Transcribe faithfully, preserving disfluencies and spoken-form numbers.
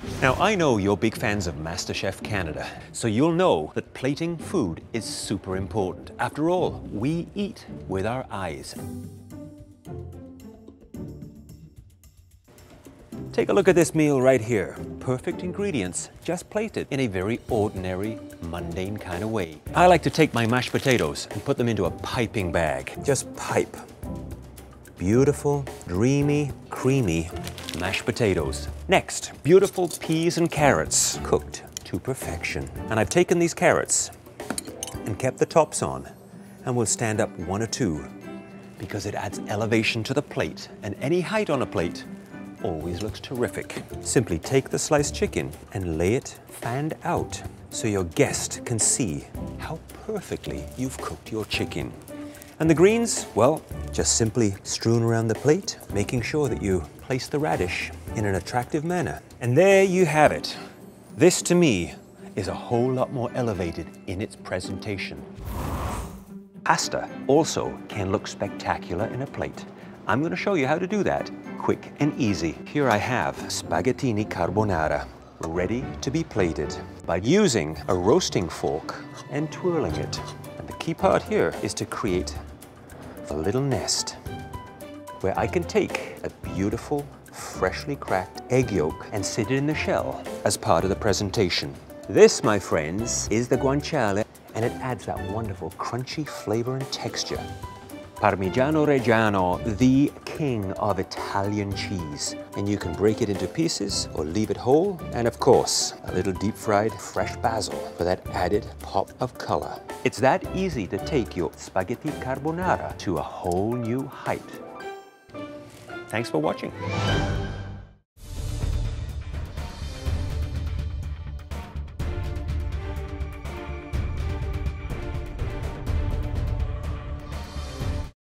Now, I know you're big fans of MasterChef Canada, so you'll know that plating food is super important. After all, we eat with our eyes. Take a look at this meal right here. Perfect ingredients, just plated in a very ordinary, mundane kind of way. I like to take my mashed potatoes and put them into a piping bag. Just pipe. Beautiful, dreamy, creamy mashed potatoes. Next, beautiful peas and carrots, cooked to perfection. And I've taken these carrots and kept the tops on, and we'll stand up one or two because it adds elevation to the plate, and any height on a plate always looks terrific. Simply take the sliced chicken and lay it fanned out so your guest can see how perfectly you've cooked your chicken. And the greens, well, just simply strewn around the plate, making sure that you place the radish in an attractive manner. And there you have it. This, to me, is a whole lot more elevated in its presentation. Pasta also can look spectacular in a plate. I'm going to show you how to do that quick and easy. Here I have spaghettini carbonara, ready to be plated by using a roasting fork and twirling it. And the key part here is to create a little nest where I can take a beautiful, freshly cracked egg yolk and sit it in the shell as part of the presentation. This, my friends, is the guanciale, and it adds that wonderful crunchy flavor and texture. Parmigiano Reggiano, the king of Italian cheese. And you can break it into pieces or leave it whole. And of course, a little deep fried fresh basil for that added pop of color. It's that easy to take your spaghetti carbonara to a whole new height. Thanks for watching.